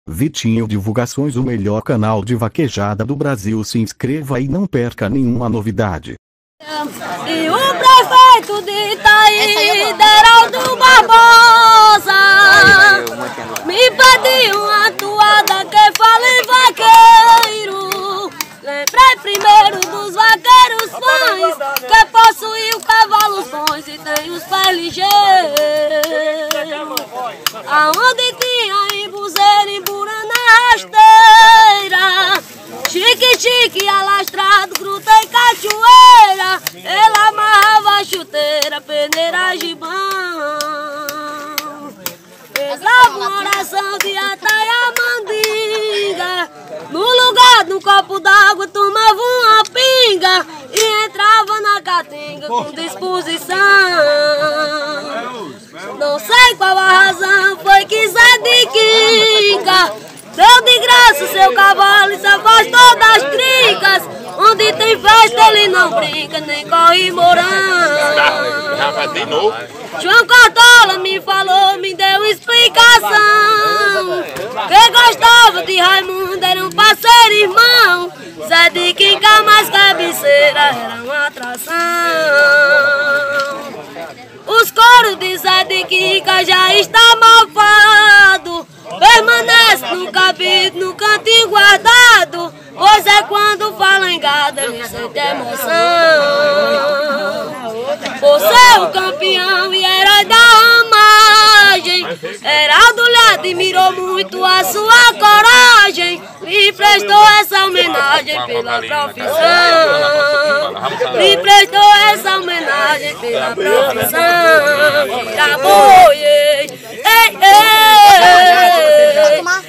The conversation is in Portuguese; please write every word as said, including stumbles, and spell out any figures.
Vitinho Divulgações, o melhor canal de vaquejada do Brasil. Se inscreva e não perca nenhuma novidade. E o prefeito de Itaí, Deraldo Barbosa, me pediu uma toada que fala em vaqueiro. Lembrei primeiro dos vaqueiros fãs, que possuem o cavalo bons e tem os pés ligeiros. Aonde tinha embuzeiro, emburana rasteira, chique, chique, alastrado, gruta e cachoeira. Ele amarrava a chuteira, peneira, gibão. Rezava uma oração de atai a mandinga. No lugar do copo d'água tomava uma pinga e entrava na caatinga com disposição. Não sei qual a razão, foi que Zé de Quica deu de graça seu cavalo e se afastou das trincas. Onde tem festa ele não brinca, nem corre morão. João Cartola me falou, me deu explicação, que gostava de Raimundo, era um parceiro irmão. Zé de Quica mais cabeceira era uma atração. Os coros de Zé de Quica já está mofado, permanece no cabide, no cantinho guardado, pois é quando fala em gado ele sente emoção. Por ser o campeão e herói da ramagem, Heraldo lhe admirou muito a sua coragem, lhe prestou essa homenagem pela profissão. Lhe prestou essa homenagem pela profissão. Tira boi, ei, ei, ei.